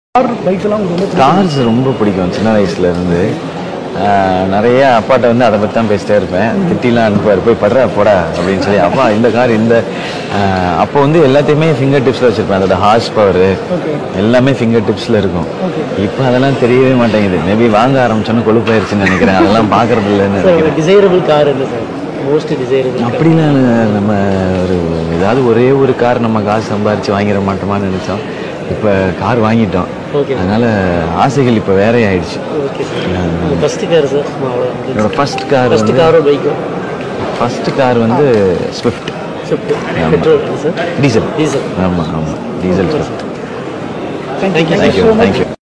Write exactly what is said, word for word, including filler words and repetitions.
Cars ரொம்ப பிடிக்கும் சின்ன வயசுலேருந்து. நிறைய அப்பாட்ட வந்து அதை பற்றி தான் பேசிட்டே இருப்பேன். திட்டிலாம் அனுப்புவார், போய் படுறா போடா அப்படின்னு சொல்லி. அப்பா இந்த கார் இந்த அப்போ வந்து எல்லாத்தையுமே ஃபிங்கர் டிப்ஸில் வச்சுருப்பேன். அதோட ஹார்ஸ் பவர் எல்லாமே ஃபிங்கர் டிப்ஸில் இருக்கும். இப்போ அதெல்லாம் தெரியவே மாட்டேங்குது. மேபி வாங்க ஆரம்பிச்சோன்னு கொழுப்பாயிருச்சுன்னு நினைக்கிறேன். அதெல்லாம் பார்க்கறது இல்லைன்னு நினைக்கிறேன். டிசைரபிள் கார் என்ன சார்? மோஸ்ட் டிசைரபிள் அப்படிலாம் நம்ம ஒரு ஏதாவது ஒரே ஒரு கார் நம்ம காசு சம்பாரித்து வாங்கிட மாட்டோமான்னு நினச்சோம். இப்போ கார் வாங்கிட்டோம். அதனால ஆசைகள் இப்போ வேறே ஆயிடுச்சு. First car sir? என்னோட ஃபர்ஸ்ட் கார் ஃபர்ஸ்ட் காரோ பைக்கோ? ஃபர்ஸ்ட் கார் வந்து Swift. Swift petrol sir? Diesel. Diesel. ஆமாம் ஆமாம், diesel Swift. Thank you thank you thank you.